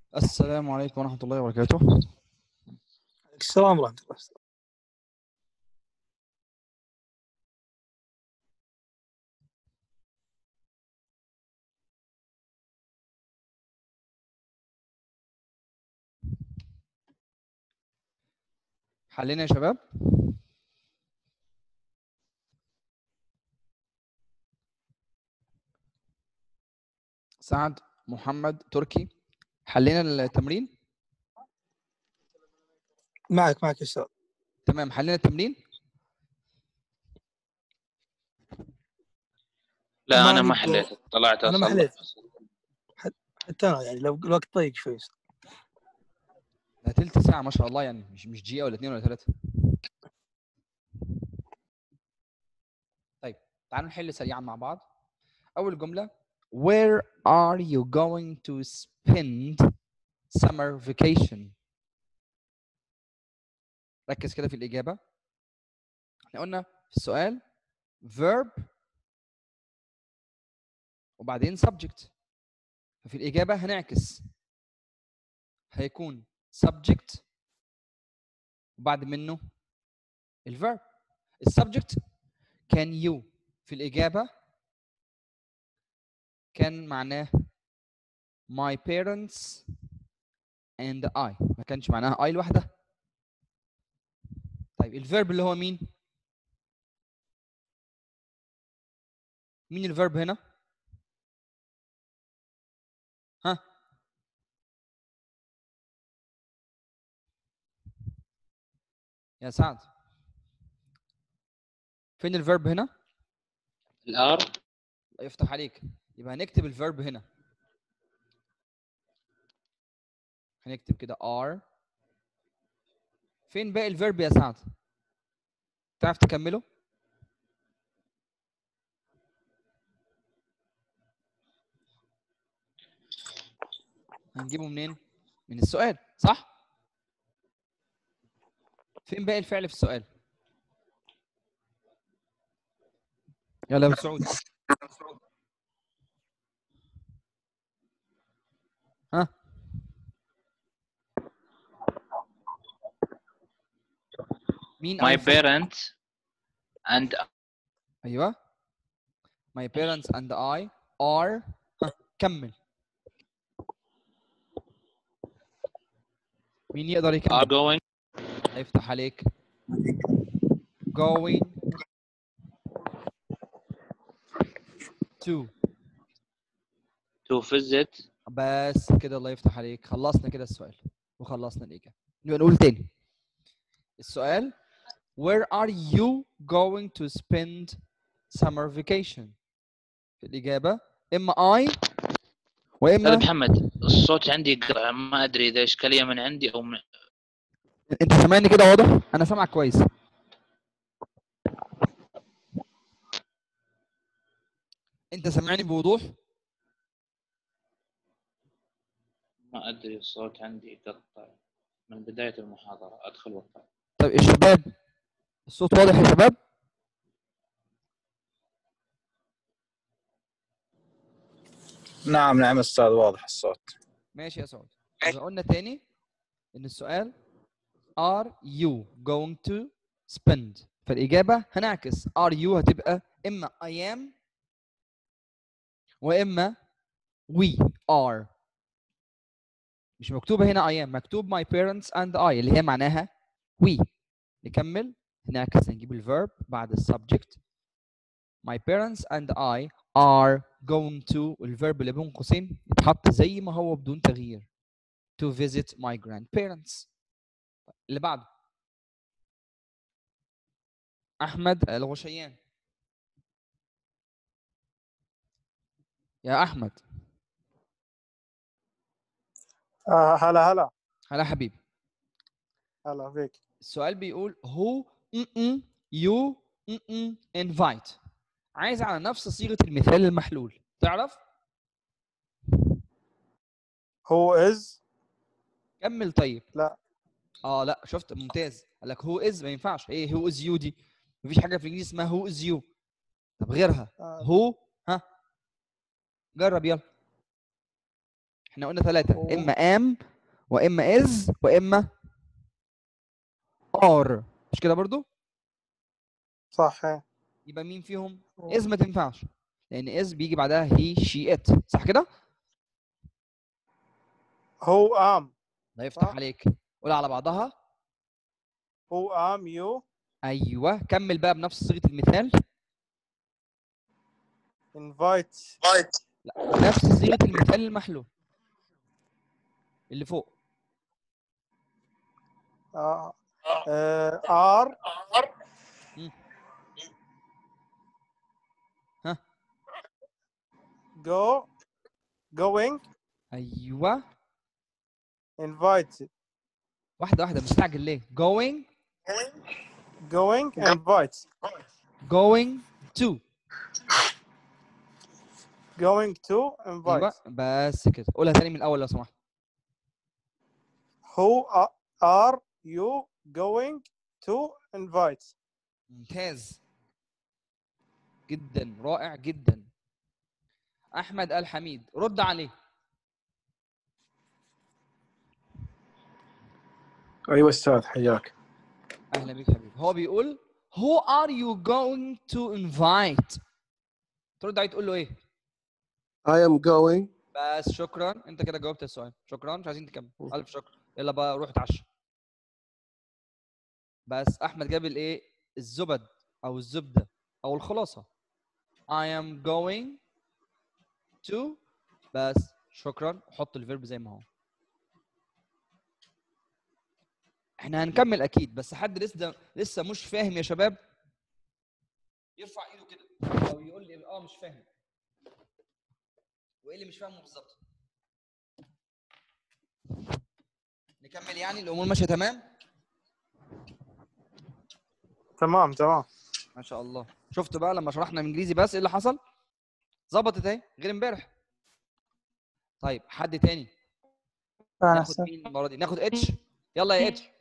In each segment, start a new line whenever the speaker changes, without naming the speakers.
السلام عليكم ورحمة الله وبركاته.
السلام ورحمة الله.
حلينا يا شباب؟ سعد، محمد، تركي، حلينا التمرين؟
معك يا أستاذ.
تمام، حلينا التمرين؟
لا أنا ما حليت، طلعت
أنا ما
أصلح.
حليت حتى أنا، يعني لو الوقت ضيق شوي.
ده تلت ساعة ما شاء الله، يعني مش دقيقة ولا 2 ولا 3. طيب تعالوا نحل سريعا مع بعض. أول جملة: Where are you going to spend summer vacation؟ ركز كده في الإجابة. احنا قلنا في السؤال verb وبعدين subject، ففي الإجابة هنعكس، هيكون subject وبعد منه الverb. السبجكت كان you، في الإجابة كان معناه my parents and I، ما كانش معناها I لوحدها. طيب الفيرب اللي هو مين؟ مين الفيرب هنا؟ ها؟ يا سعد، فين الفيرب هنا؟
الآر.
الله يفتح عليك. يبقى هنكتب الفيرب هنا، هنكتب كده are. فين باقي الفيرب يا سعد؟ تعرف تكمله؟ هنجيبه منين؟ من السؤال، صح؟ فين باقي الفعل في السؤال؟ يلا يا سعود. ها؟ مين
My
أول فعل؟
parents and
ايوه، my parents and I are. ها كمل. مين يقدر
are
يكمل؟
going
هيفتح عليك. going
to visit.
بس كده، الله يفتح عليك. خلصنا كده السؤال وخلصنا الإجابة. نبقى نقول تاني السؤال: Where are you going to spend summer vacation؟ الإجابة إما I وإما
أستاذ محمد الصوت عندي قطع، ما أدري إذا إشكالية من عندي أو من...
أنت سامعني كده واضح؟ أنا سامعك كويس. أنت سامعني بوضوح؟
ما أدري الصوت عندي قطع من بداية المحاضرة، أدخل وأطلع.
طيب الشباب، الصوت واضح يا شباب؟
نعم أستاذ، واضح الصوت.
ماشي يا سعود. إذا قلنا تاني إن السؤال are you going to spend، فالإجابة هنعكس are you هتبقى إما I am وإما we are. مش مكتوبة هنا I am، مكتوب my parents and I اللي هي معناها we. نكمل، نعكس، نجيب الverb بعد السبجكت. my parents and I are going to، الverb اللي بين قوسين يتحط زي ما هو بدون تغيير، to visit my grandparents. اللي بعده أحمد الغشيان. يا أحمد.
هلا
هلا حبيبي.
هلا فيك.
السؤال بيقول who you invite. عايز على نفس صيغة المثال المحلول، تعرف؟
هو از.
كمل. طيب
لا
لا، شفت؟ ممتاز. قال لك هو از، ما ينفعش. ايه هو از يو دي؟ مفيش حاجة في الإنجليزي اسمها هو از يو. طب غيرها هو. ها جرب يلا. احنا قلنا 3
أوه.
اما am واما is واما are، مش كده برضو؟
صح. إيه.
يبقى مين فيهم؟ is ما تنفعش لان is بيجي بعدها he she it، صح كده؟
هو ام.
الله يفتح
صح.
عليك. قول على بعضها.
هو ام يو
ايوه كمل بقى بنفس صيغه المثال.
انفايت.
لا نفس صيغه المثال المحلول اللي فوق.
ار.
مم. ها
going
ايوه
invite.
واحده واحده، مستعجل ليه؟ going
invite.
going to.
going to invite.
ايوه بس كده. قولها تاني من الاول لو سمحت.
who are you going to invite.
ممتاز جدا، رائع جدا. احمد الحميد رد عليه.
ايوه استاذ حياك.
اهلا بيك حبيبي. هو بيقول who are you going to invite؟ ترد عليه تقول له ايه؟
I am going.
بس شكرا، انت كده جاوبت السؤال. شكرا، مش عايزين تكمل. الف شكر، يلا بقى روح اتعشى. بس احمد جاب الايه؟ الزبد او الزبده او الخلاصه. I am going to، بس شكرا، حط الفيرب زي ما هو. احنا هنكمل اكيد، بس حد لسه مش فاهم يا شباب يرفع ايده كده او يقول لي مش فاهم. وايه اللي مش فاهمه بالظبط؟ نكمل يعني، الامور ماشيه تمام؟
تمام.
ما شاء الله. شفت بقى لما شرحنا انجليزي بس ايه اللي حصل؟ ظبطت اهي غير امبارح. طيب حد تاني؟ ناخد مين المره دي؟ ناخد اتش. يلا يا اتش.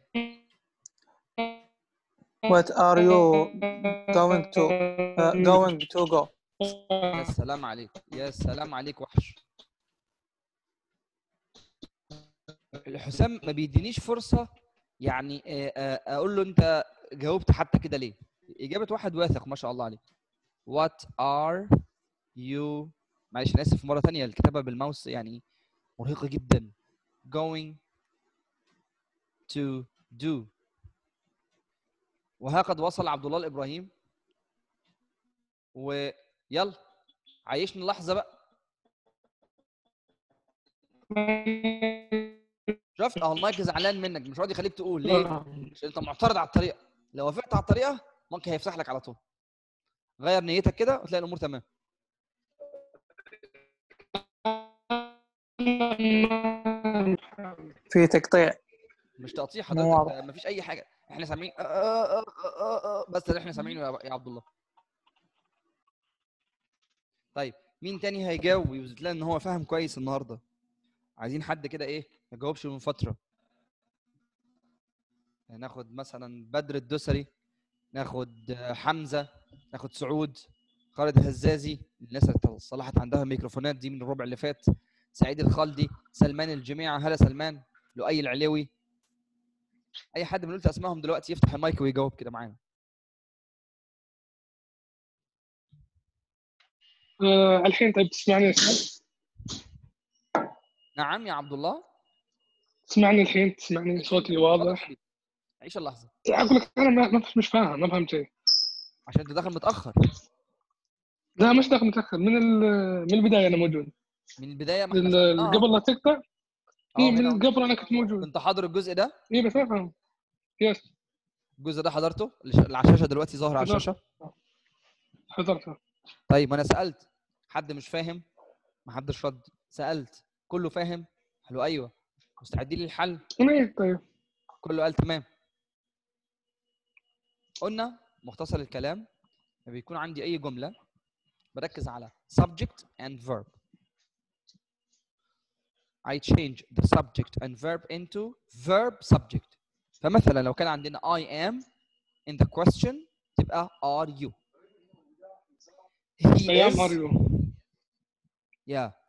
What are you going to go.
يا سلام عليك، يا سلام عليك وحش. الحسام ما بيدينيش فرصه يعني اقول له انت جاوبت حتى كده ليه؟ اجابه واحد واثق ما شاء الله عليك. What are you، معلش انا اسف مره ثانيه، الكتابه بالماوس يعني مرهقه جدا. going to do. وها قد وصل عبد الله الابراهيم. ويلا عيشنا اللحظه بقى. شفت اهو المايك زعلان منك، مش راضي يخليك تقول ليه؟ عشان انت معترض على الطريقه. لو وافقت على الطريقه ممكن هيفتح لك على طول. غير نيتك كده وتلاقي الامور تمام.
في تقطيع.
مش تقطيع
مو
حضرتك،
واضح.
ده مفيش اي حاجه، احنا سامعين بس اللي احنا سامعينه يا عبد الله. طيب مين تاني هيجاوب ويثبت لنا ان هو فاهم كويس النهارده؟ عايزين حد كده ايه ما جاوبش من فتره. ناخد مثلا بدر الدسري، ناخد حمزه، ناخد سعود، خالد الهزازي، الناس اللي صلحت عندها ميكروفونات دي من الربع اللي فات، سعيد الخالدي، سلمان الجميعه، هلا سلمان، لؤي العلوي. اي حد من قلت اسمائهم دلوقتي يفتح المايك ويجاوب كده معانا.
الحين طيب تسمعني يا استاذ؟
نعم يا عبد الله.
تسمعني الحين؟ تسمعني صوتي واضح؟
عيش اللحظه.
اقول لك انا مش فاهم، ما فهمت شيء.
عشان انت داخل متاخر.
لا مش داخل متاخر، من البدايه انا موجود.
من البدايه ما احنا
قبل لا تقطع. اي
هنا
من قبل انا كنت موجود.
كنت حاضر الجزء ده.
اي بس ما فهمت. يس
الجزء ده حضرته اللي على الشاشه دلوقتي ظاهر على الشاشه.
حضرته.
طيب انا سالت حد مش فاهم، ما حدش رد. سالت كله فاهم، قالوا ايوه. مستعدين للحل؟
طيب
كله قال تمام. قلنا مختصر الكلام لما بيكون عندي اي جمله بركز على subject and verb. I change the subject and verb into verb subject. فمثلا لو كان عندنا I am in the question تبقى are you. He
I am
is.
are you.
Yeah.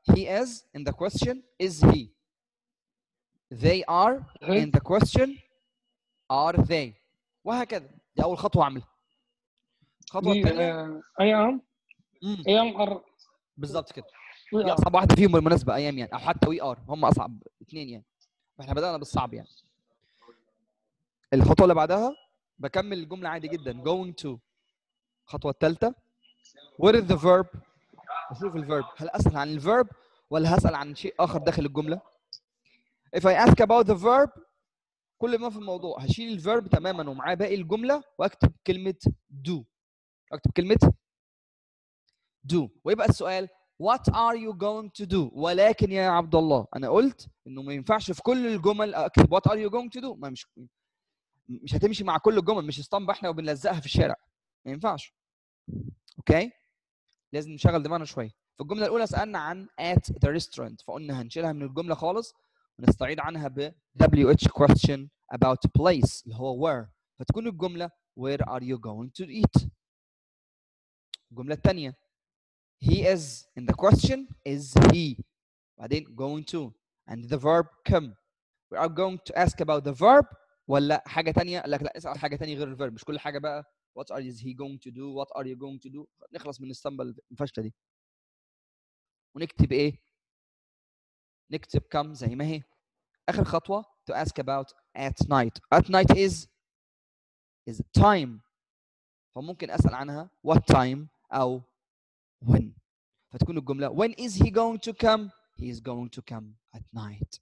he is in the question is he. They are in the question are they. وهكذا. دي أول خطوة أعملها. الخطوة الثانية
I am
بالظبط كده. دي أصعب واحدة فيهم بالمناسبة أيام يعني، أو حتى we are هم أصعب اثنين يعني. فإحنا بدأنا بالصعب يعني. الخطوة اللي بعدها بكمل الجملة عادي جدا going to. الخطوة الثالثة what is the verb؟ بشوف الفيرب، هل أسأل عن الفيرب ولا هسأل عن شيء آخر داخل الجملة؟ if I ask about the verb كل ما في الموضوع هشيل الفيرب تماما ومعاه باقي الجملة وأكتب كلمة do. أكتب كلمة do ويبقى السؤال what are you going to do؟ ولكن يا عبد الله أنا قلت إنه ما ينفعش في كل الجمل أكتب what are you going to do؟ ما مش هتمشي مع كل الجمل، مش اسطمبة احنا وبنلزقها في الشارع. ما ينفعش. اوكي؟ لازم نشغل دماغنا شويه. في الجمله الاولى سالنا عن at the restaurant فقلنا هنشيلها من الجمله خالص ونستعيد عنها ب WH question about place اللي هو where، فتكون الجمله where are you going to eat. الجمله الثانيه he is in the question is he بعدين going to and the verb come. we are going to ask about the verb ولا حاجه ثانيه؟ قال لك لا اسال حاجه ثانيه غير الفيرب، مش كل حاجه بقى what are he going to do what are you going to do. نخلص من الاسطمبه الفاشله دي ونكتب ايه؟ نكتب come زي ما هي. اخر خطوه to ask about at night. at night is time فممكن اسال عنها what time او when، فتكون الجمله when is he going to come؟ he is going to come at night.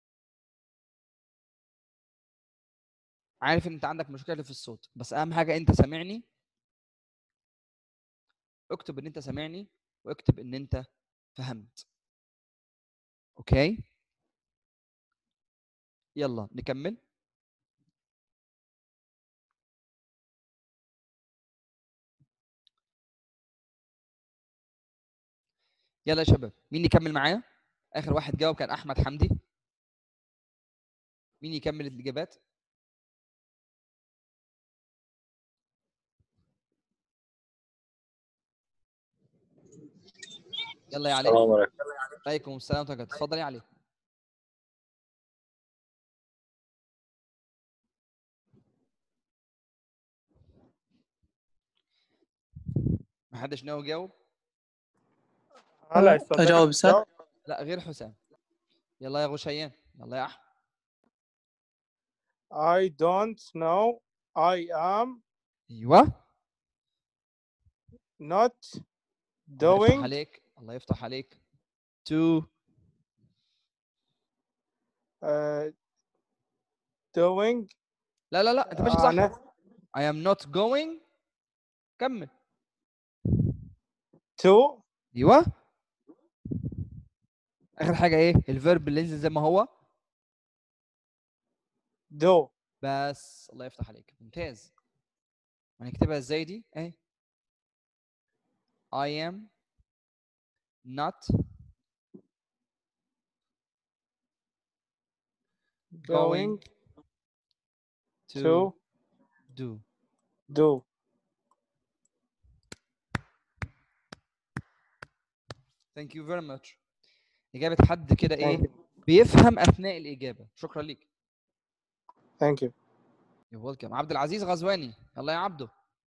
عارف ان انت عندك مشكله في الصوت بس اهم حاجه انت سامعني. اكتب ان انت سامعني واكتب ان انت فهمت. اوكي يلا نكمل. يلا يا شباب مين يكمل معايا؟ اخر واحد جاوب كان احمد حمدي. مين يكمل الاجابات؟ يلا يا علي.
السلام عليكم.
عليكم السلام ورحمه الله. اتفضل يا علي. ما حدش ناوي يجاوب؟
هلا استاذ
اجاوب استاذ؟
لا غير حسام. يلا يا غشيان. يلا يا احمد.
I don't know I am
ايوه
not
الله يفتح
doing
عليك الله يفتح عليك. to
doing
لا لا لا انت ماشي صح.
أنا
I am not going. كمل.
to
ايوه اخر حاجه ايه؟ الفيرب اللي ينزل زي ما هو
do.
بس. الله يفتح عليك ممتاز. هنكتبها ازاي دي؟ اهي I am not
going
to
to
do.
do.
Thank you very much. إجابة حد كده إيه؟
Thank you.
بيفهم أثناء الإجابة. شكرا ليك.
Thank you.
You're welcome. عبد العزيز غزواني. يلا يا عبده.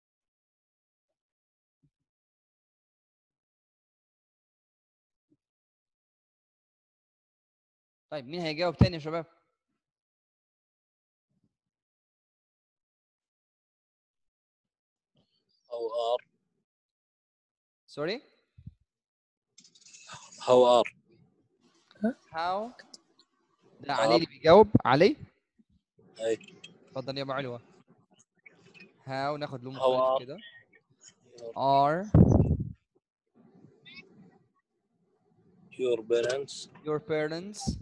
طيب مين هيجاوب تاني يا شباب؟
How are
Sorry?
how are
How؟ ده علي اللي بيجاوب. علي؟
أي.
اتفضل يا ابو علوة. How ناخد لون
How
مختلف
are
كده. Are
your parents
your parents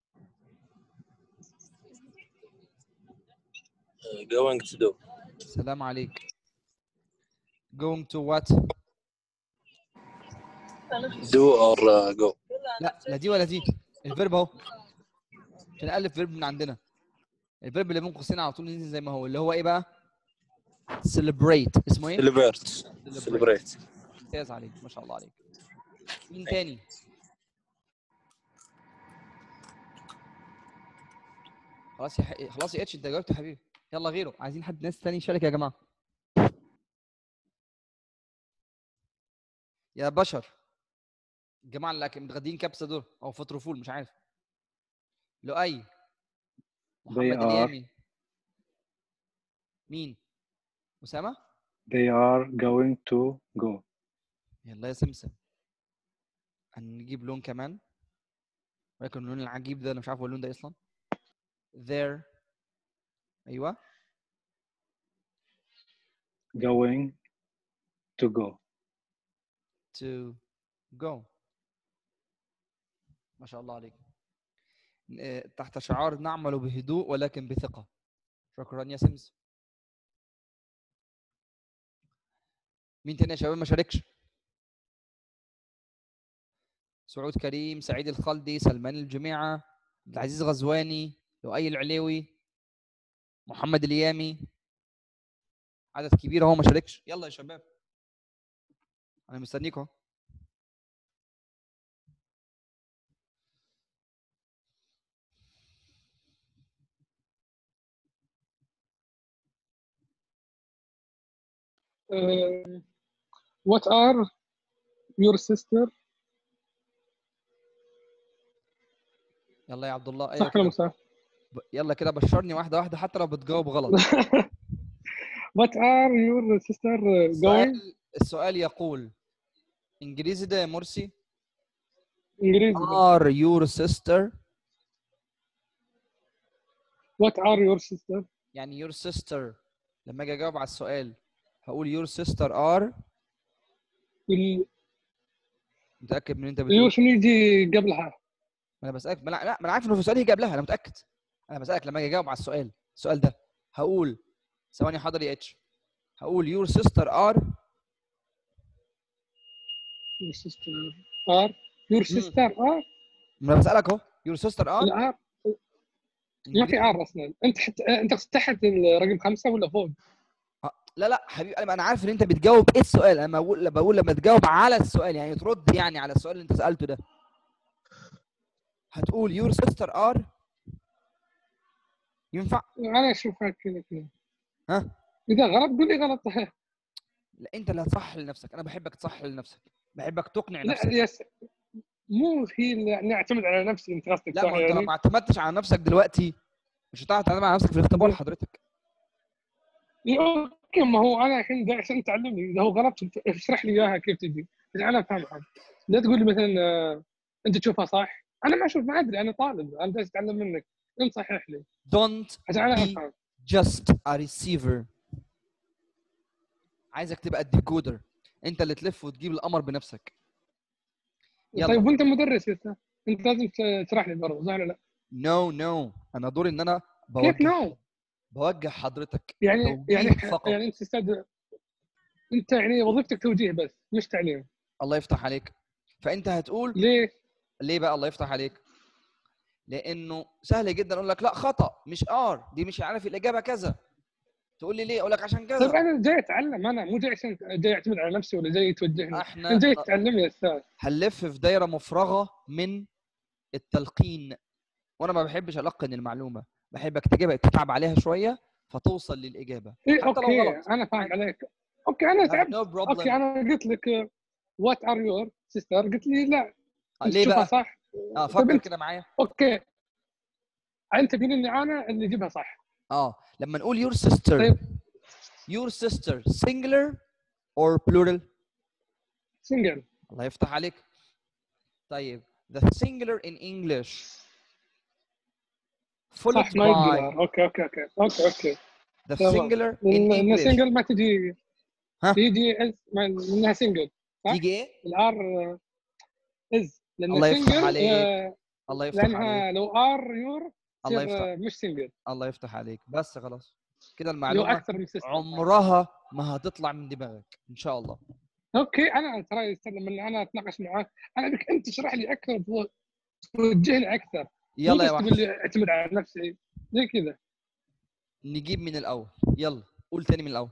going to do?
سلام عليك. Going to what؟
Do or go?
لا لا دي ولا دي. الفيرب اهو. عشان نألف فيرب من عندنا. الفيرب اللي بين قوسين على طول ينزل زي ما هو اللي هو ايه بقى؟ celebrate. اسمه ايه؟
Celebrate.
ممتاز عليك ما شاء الله عليك. مين تاني؟ خلاص خلاص يا اتش انت جاوبت يا حبيبي. يلا غيره، عايزين حد ناس تاني يشارك يا جماعه. يا بشر، الجماعه اللي متغدين كبسه دول او فطروا فول مش عارف. لؤي، محمد
are.
اليامي، مين؟ اسامه.
They are going to go.
يلا يا سمسم. هنجيب لون كمان، ولكن اللون العجيب ده انا مش عارف هو اللون ده اصلا. there. ايوه.
Going to go.
to go. ما شاء الله عليك. تحت شعار نعمل بهدوء ولكن بثقة. شكرا يا سمسم. مين تاني يا شباب ما شاركش؟ سعود كريم، سعيد الخلدي، سلمان الجميعة، عبد العزيز غزواني، لؤي العليوي، محمد اليامي. عدد كبير اهو ما شاركش. يلا يا شباب انا مستنيكم اهو.
What are your sister؟
يلا يا عبد الله. ايوه
صح ولا
كده.
مش صح؟
يلا كده بشرني واحدة واحدة حتى لو بتجاوب غلط.
What are your sister going؟
السؤال يقول انجليزي ده يا مرسي.
انجليزي ده.
Are your sister.
What are your sister؟
يعني your sister لما اجي اجاوب على السؤال هقول your sister are. متأكد من اللي انت بتقول؟
يو شنو يجي قبلها؟
ما انا بسألك. لا ما انا عارف انه في سؤال يجي قبلها، انا متأكد. انا بسألك لما اجي اجاوب على السؤال ده هقول ثواني حاضر يا اتش. هقول your sister are.
Your sister are. Your sister are.
ما انا بسألك اهو your sister are.
الار ما في ار اصلا. انت تحت الرقم 5 ولا فوق؟
لا حبيبي انا عارف ان انت بتجاوب ايه السؤال. انا بقول لما تجاوب على السؤال يعني ترد يعني على السؤال اللي انت سألته ده هتقول your sister are. ينفع؟
انا اشوفها كذا.
ها؟
اذا غلط قول لي غلط.
لا انت اللي هتصحح لنفسك. انا بحبك تصحح لنفسك، بحبك تقنع
لا
نفسك.
مو هي اللي اعتمد على نفسي. انت قصدك
لا
صح
ما انت لو
يعني؟
ما اعتمدتش على نفسك دلوقتي مش هتعرف تعتمد على نفسك في الاختبار حضرتك.
اوكي ما هو انا الحين عشان تعلمني. اذا هو غلط اشرح لي اياها كيف تجي عشان انا افهمها. لا تقول لي مثلا انت تشوفها صح. انا ما اشوف، ما ادري، انا طالب، انا جالس اتعلم منك. انت صحح لي
Don't
عشان انا
be
افهم.
just a receiver. عايزك تبقى الديكودر، انت اللي تلف وتجيب القمر بنفسك. يلا.
طيب وانت مدرس يا استاذ، انت لازم تشرح لي برضه صح ولا لا؟
نو انا دوري ان انا
كيف نو؟
بوجه حضرتك
يعني
توجيه فقط.
يعني انت استاذ، انت يعني وظيفتك توجيه بس مش تعليم.
الله يفتح عليك. فانت هتقول
ليه
بقى الله يفتح عليك؟ لانه سهل جدا اقول لك لا خطا مش ار دي مش عارف الاجابه كذا. تقول لي ليه؟ اقول لك عشان كذا.
طيب انا جاي اتعلم، انا مو جاي عشان جاي اعتمد على نفسي ولا جاي توجهني.
احنا
انت جاي تعلمني يا استاذ.
هنلف في دايره مفرغه من التلقين، وانا ما بحبش القن المعلومه، بحبك تجيبها تتعب عليها شويه فتوصل للاجابه
إيه
حتى
اوكي
لو غلط.
انا فاهم عليك. اوكي انا تعبت.
no problem.
اوكي انا قلت لك وات ار يور سيستر، قلت لي لا انت
ليه
تشوفها
بقى؟
صح.
فكر كده معايا.
اوكي انت تقول اني انا اللي اجيبها صح.
لما نقول your sister.
طيب
your sister singular or plural؟
سنجل.
الله يفتح عليك. طيب the singular in English followed
صح ما
by
يقدر. اوكي
the singular in
إن
English.
سنجل ما تجي.
ها؟
تيجي انها سنجل صح؟
تيجي ايه؟
الار از لان
الله يفتح
سنجل
عليك. الله يفتح
لانها
عليك.
لو ار يور
الله
تصير
يفتح.
مش سنجل.
الله يفتح عليك. بس خلاص كده
لو
المعلومه
اكثر من سيستم
عمرها ما هتطلع من دماغك ان شاء الله.
اوكي انا ترى يستلم لما انا اتناقش معاك انا ابيك انت تشرح لي اكثر توجهني اكثر.
يلا يا
تقول
وحش.
لي اعتمد على نفسي زي كذا.
نجيب من الاول. يلا قول تاني من الاول.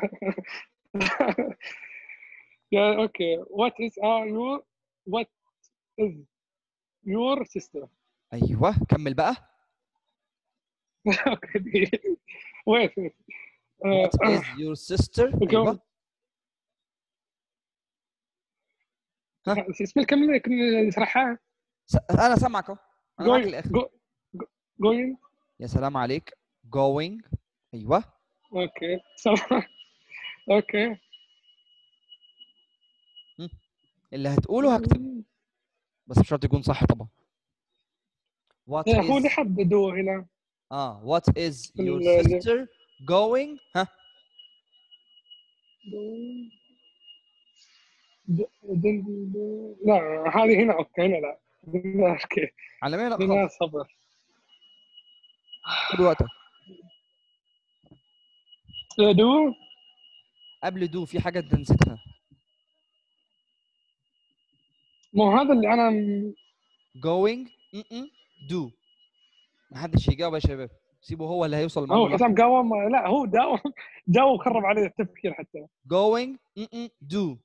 يا اوكي what is your sister.
ايوه كمل بقى.
اوكي دقيقة. ويت
What is your sister؟ ايوه
اسم الكلمة كنا نشرحها.
انا سامعك اهو، انا معاك
going
للاخر.
going.
يا سلام عليك. going. ايوه
اوكي سلام. اوكي
اللي هتقوله هكتب، بس مش شرط يكون صح طبعا. What
هو اللي
is
حددوه هنا.
What is your sister going؟ ها
لا هذه هنا اوكي هنا لا هنا اوكي
على مهلك
هنا
خالص،
صبر.
خد وقتك.
دو
قبل دو في حاجه انت نسيتها.
مو هذا اللي انا
going do. ما حدش يجاوب يا شباب، سيبه هو اللي هيوصل
هو
المعلومه.
حسام قاوم. لا هو داوم وخرب عليه التفكير حتى.
going do.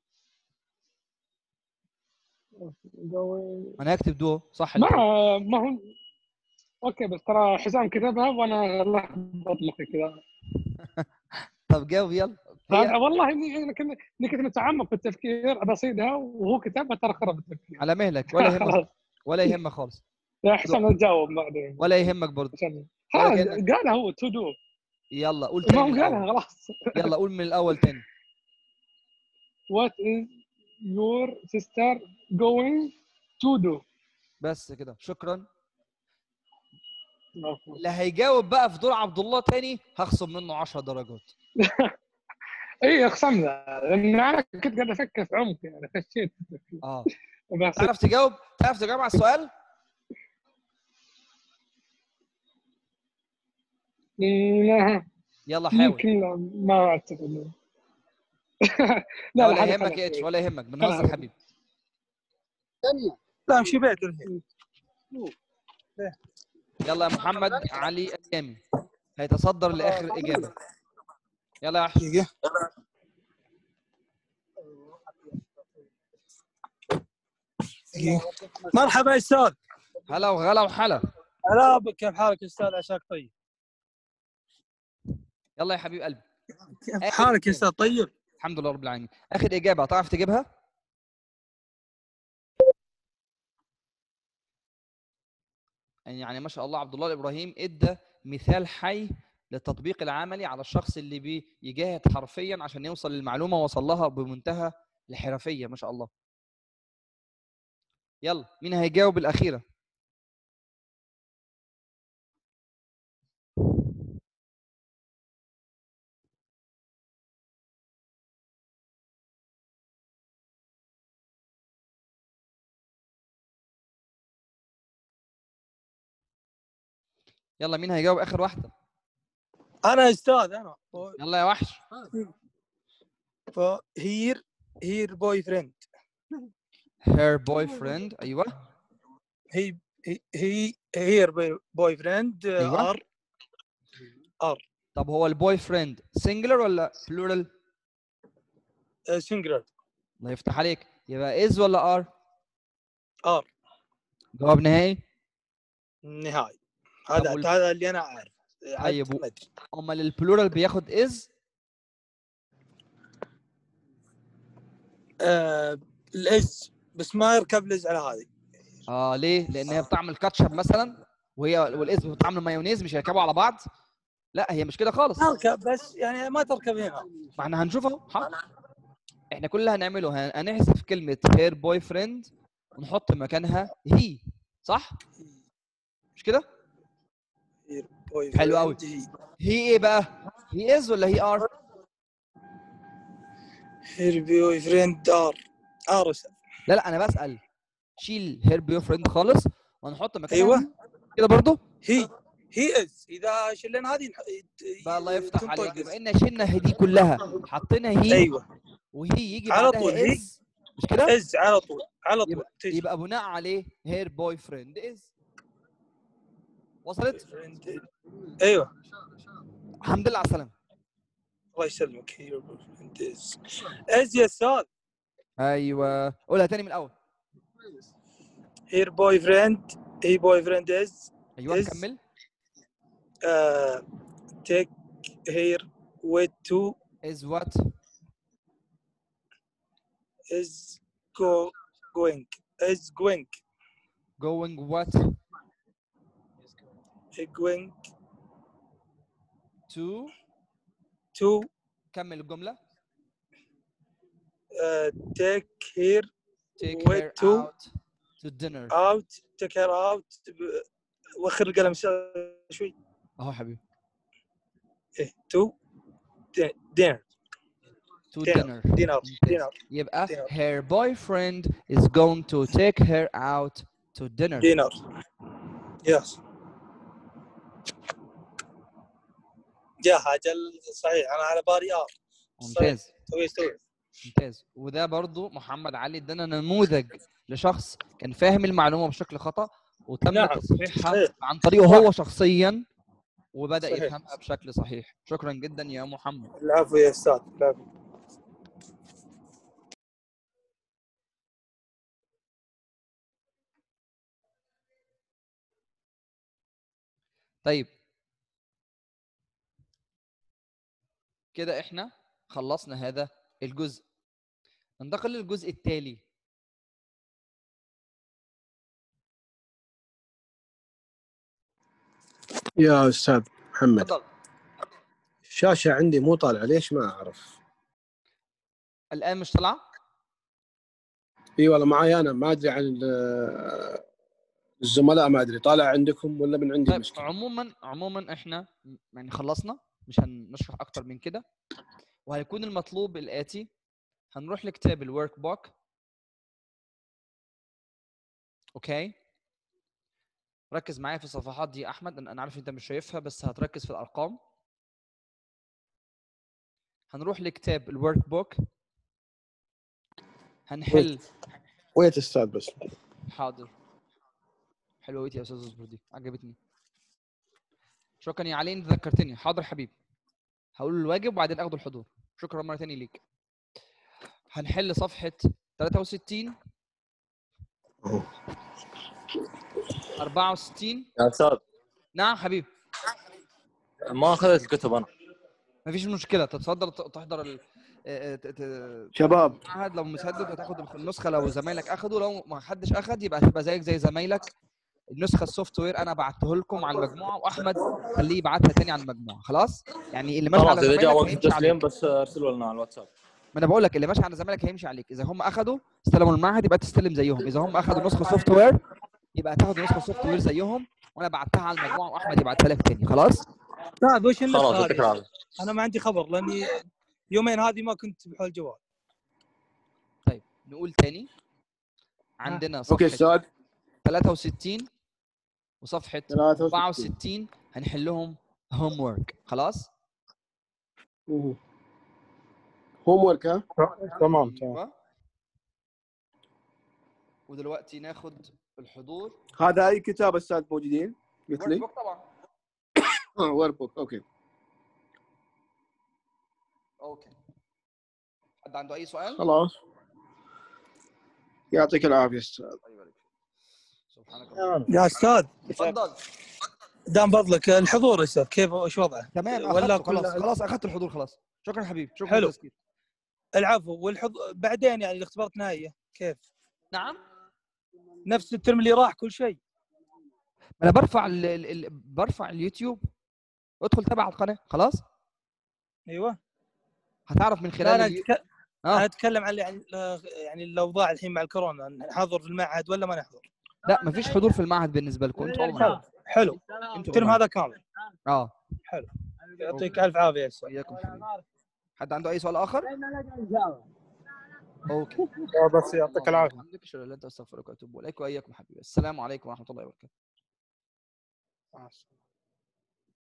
انا هكتب دو صح.
ما هو اوكي بس ترى حسام كتبها وانا لخبط مخي كذا.
طب جاوب يلا.
والله اني كنت متعمق في التفكير ابى اصيدها وهو كتبها ترى خرب التفكير.
على مهلك ولا يهمك، ولا يهمك خالص.
يا حسام تجاوب بعدين
ولا يهمك برضه.
قالها هو تو دو.
يلا قول
ما
تاني
هو
من
قالها
الأول.
خلاص.
يلا قول من الاول تاني.
What is your sister going to do؟
بس كده شكرا. اللي هيجاوب بقى في دور عبد الله تاني هخصم منه 10 درجات.
اي خصمنا لان انا كنت قاعد افكر في عمق يعني خشيت.
تعرف تجاوب على السؤال؟ يلا حاول.
يمكن ما اعتقد.
لا ولا يهمك يا اتش، ولا يهمك، بنهزر حبيبي.
لا امشي بيت الحين.
يلا يا محمد علي اليامي هيتصدر لاخر اجابه. يلا يا احمد.
مرحبا يا استاذ.
هلا وغلا وحلا.
هلا بك، كيف حالك يا استاذ؟ عساك طيب.
يلا يا حبيب قلبي.
كيف حالك يا استاذ؟ طيب
الحمد لله رب العالمين. اخر اجابه تعرف تجيبها؟ يعني ما شاء الله عبد الله الابراهيم ادى مثال حي للتطبيق العملي على الشخص اللي بيجاهد حرفيا عشان يوصل للمعلومه ووصل لها بمنتهى الحرفيه ما شاء الله. يلا مين هيجاوب الاخيره؟ يلا مين هيجاوب اخر واحده؟
انا استاذ انا.
يلا يا وحش.
هير بوي فريند.
her boyfriend. ايوه.
هير بوي فريند ار.
طب هو البوي فريند سنجلر ولا بلورال؟
سنجلر.
الله يفتح عليك. يبقى از ولا ار؟
ار.
جواب نهائي؟
نهائي. هذا اللي انا عارف.
طيب امال البلورال بياخد از؟
الاز بس ما يركب لز على هذه.
ليه؟ لان هي بتعمل كاتشب مثلا والاز بتعمل مايونيز، مش هيركبوا على بعض. لا هي مش كده خالص.
تركب بس يعني ما تركب هنا.
ما احنا هنشوف اهو. احنا كل اللي هنعمله هنحذف كلمه هير بوي فريند ونحط مكانها هي. صح؟ مش كده؟ حلو قوي. هي ايه بقى؟ هي از ولا هي ار؟
هير بوي فريند ار.
لا انا بسأل. شيل هير بوي فريند خالص ونحط مكانها
ايوه
كده برضو.
هي از. اذا شلنا هذه
بقى الله يفتح عليك. بما ان شلنا دي كلها حطينا هي.
ايوه
وهي يجي
على
بعدها
طول
از. مش كده؟
از على طول
يبقى بناء عليه هير بوي فريند از. وصلت؟
ايوه.
الحمد لله على السلامه.
الله يسلمك. هير بوي فريند از يا استاذ.
ايوه قولها تاني من الاول.
هير بوي فريند. هي بوي فريند از.
ايوه نكمل.
take here wait to
is what
is going
going what
going
to
to
كمل الجملة
take here
take
wait
her
to
out to dinner
take her out وخر القلم شوي
اهو حبيبي
to dinner
to
dinner
dinner ممتاز. يبقى her boyfriend is going to take her out to dinner
yes جاء حاجة صحيح أنا على بالي
ممتاز
توي
ممتاز. وده برضو محمد علي ادانا نموذج لشخص كان فاهم المعلومة بشكل خطأ وتم
نعم،
تصحيحها
صحيح.
عن طريقه هو شخصيا وبدأ
صحيح.
يفهمها بشكل صحيح. شكرا جدا يا محمد.
العفو يا أستاذ العفو.
طيب كده احنا خلصنا هذا الجزء. ننتقل للجزء التالي.
يا أستاذ محمد
تفضل.
الشاشة عندي مو طالعة ليش ما أعرف.
الآن مش طالعة؟
اي والله معاي انا ما ادري عن الزملاء، ما ادري طالع عندكم ولا من عندي
طيب
مشكله.
عموما احنا يعني خلصنا، مش هنشرح اكتر من كده، وهيكون المطلوب الاتي. هنروح لكتاب الورك بوك. اوكي، ركز معايا في الصفحات دي يا احمد، انا عارف انت مش شايفها بس هتركز في الارقام. هنروح لكتاب الورك بوك، هنحل.
ويت استاذ بس.
حاضر. حلوه يا استاذ، اصبر دي عجبتني. شكرا يا علي، انت ذكرتني. حاضر حبيبي، هقول الواجب وبعدين اخد الحضور. شكرا مره ثانيه ليك. هنحل صفحه 63 64.
يا استاذ
نعم حبيبي.
ما اخذت الكتب انا.
مفيش مشكله، تتفضل تحضر
شباب
المعهد لو مسدد وتاخد النسخه لو زمايلك اخدوا، لو ما حدش اخد يبقى هتبقى زيك زي زمايلك. النسخه السوفت وير انا بعته لكم على المجموعه، واحمد خليه يبعتها تاني على المجموعه. خلاص يعني اللي ماشي
خلاص
على
اذا جاء
زمايلك
وقت
هيمشي
التسليم
عليك.
بس ارسلوا لنا على الواتساب.
ما انا بقول لك اللي ماشي على زمايلك هيمشي عليك. اذا هم اخدوا استلموا المعهد يبقى تستلم زيهم، اذا هم اخدوا نسخه سوفت وير يبقى تاخد نسخه سوفت وير زيهم، وانا بعتها على المجموعه واحمد يبعتها لك تاني. خلاص
استاذ وش
خلاص
النسخه
يعطيك
هذه؟
العافيه.
انا ما عندي خبر لاني يومين هذه ما كنت بحول الجوال.
طيب نقول تاني. عندنا
اوكي
صفحه
استاذ
63 وصفحه
63
64 هنحلهم هوم ورك. خلاص
هوم ورك. ها
تمام
أيوة. ودلوقتي ناخد الحضور.
هذا اي كتاب استاذ موجودين قلت
ورك
لي؟
بوك طبعا.
ورك بوك. اوكي
حد عنده اي سؤال؟
خلاص يعطيك العافيه استاذ.
سبحانك اللهم.
يا استاذ
تفضل.
دام فضلك الحضور يا استاذ كيف وش وضعه؟
تمام
ولا
اخذته خلاص اخذت الحضور خلاص. شكرا حبيبي، شكرا
حلو.
للتذكير.
العفو. والحضور بعدين يعني الاختبارات النهائيه كيف؟
نعم
نفس الترم اللي راح كل شيء.
انا برفع اليوتيوب، ادخل تبع القناه خلاص.
ايوه
هتعرف من
لا
خلال
انا اتكلم عن يعني الاوضاع الحين مع الكورونا، نحضر في المعهد ولا ما نحضر؟
لا مفيش حضور في المعهد بالنسبه لكم انتوا. والله
حلو. الترم هذا كامل. حلو. يعطيك الف عافيه يا استاذ.
وياكم حبيبي. حد عنده اي سؤال اخر؟ اوكي
بس يعطيك العافيه.
الحمد لله، انت استغفرك واتوب اليك. واياكم حبيبي. السلام عليكم ورحمه الله وبركاته.